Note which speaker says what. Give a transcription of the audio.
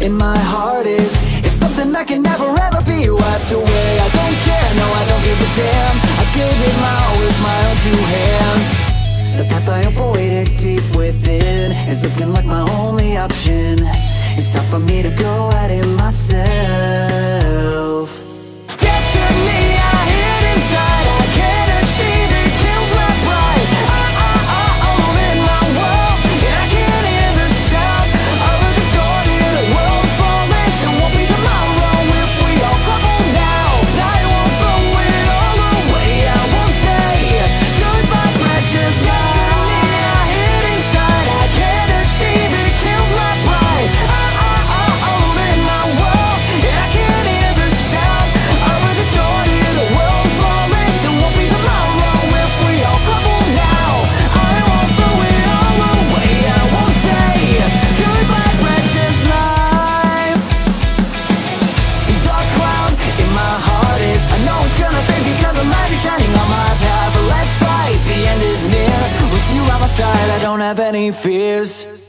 Speaker 1: in my heart is. It's something that can never ever be wiped away. I don't care, no I don't give a damn. I gave it my all with my own two hands. The path I avoided deep within is looking like my only option. It's time for me to go at it myself. Destiny I hid inside, I can't achieve it, kills my pride. I'm in my world, and I can't hear the sound of a distorted world falling. There won't be tomorrow if we all crumble now. I won't throw it all away, I won't say goodbye precious life. Destiny I hid inside, I can't achieve it, kills my pride. I'm in my world, and I can't hear the sound of a distorted world falling. There won't be tomorrow if we all crumble now. I won't throw it all away, I won't say goodbye precious life. Dark cloud in my heart is, I know it's gonna fade because the light is shining on my path. Let's fight, the end is near. With you by my side, I don't have any fears.